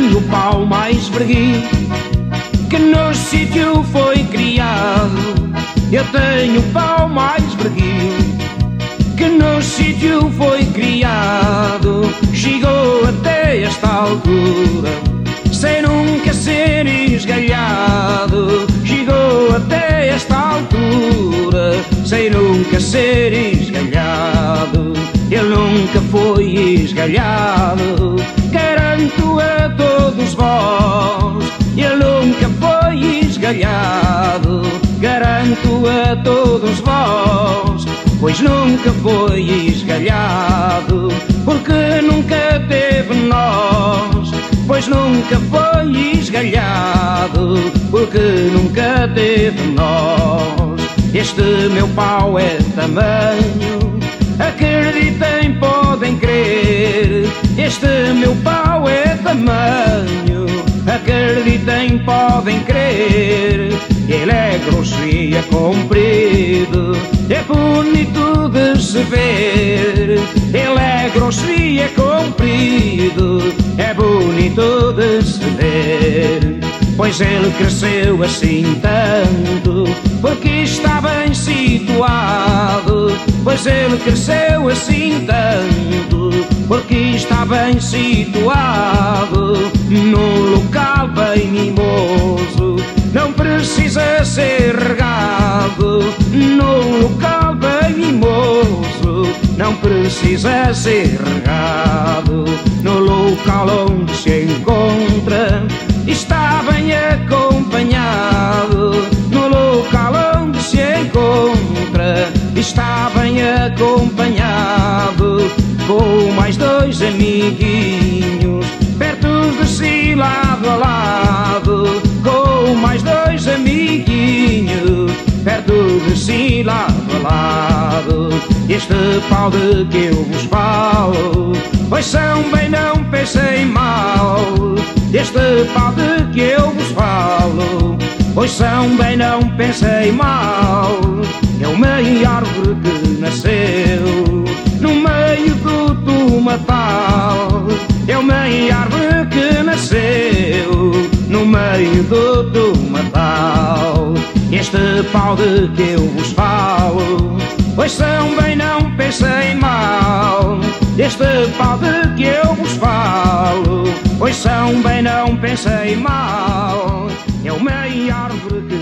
tenho o pau mais verguinho que no sítio foi criado. Eu tenho o pau mais verguinho que no sítio foi criado. Chegou até esta altura sem nunca ser esgalhado. Chegou até esta altura sem nunca ser esgalhado. Ele nunca foi esgalhado, garanto a todos vós. Ele nunca foi esgalhado, garanto a todos vós. Pois nunca foi esgalhado, porque nunca teve nós. Pois nunca foi esgalhado, porque nunca teve nós. Este meu pau é tamanho, acreditem, podem crer. Este meu pau é tamanho, acreditem, podem crer. Ele é grosso e é comprido, é bonito de se ver. Ele é grosso e é comprido, é bonito de se ver. Pois ele cresceu assim tanto, porque está bem situado. Pois ele cresceu assim tanto, porque está bem situado. Num local bem mimoso, não precisa ser regado. Num local bem mimoso, não precisa ser regado. No local onde se encontra, está bem acompanhado. No local onde se encontra, está bem acompanhado. Com mais dois amiguinhos perto de si, lado a lado. Com mais dois amiguinhos perto de si, lado a lado. Este pau de que eu vos falo, ouçam bem, não pensem mal. Este pau de que eu vos falo, ouçam bem, não pensem mal. É uma árvore que nasceu no meio do tumatal. É uma árvore que nasceu no meio do tumatal. Este pau de que eu vos falo, ouçam bem, não pensem mal. Este pau de que eu vos falo, ouçam bem, não pensem mal. É uma árvore que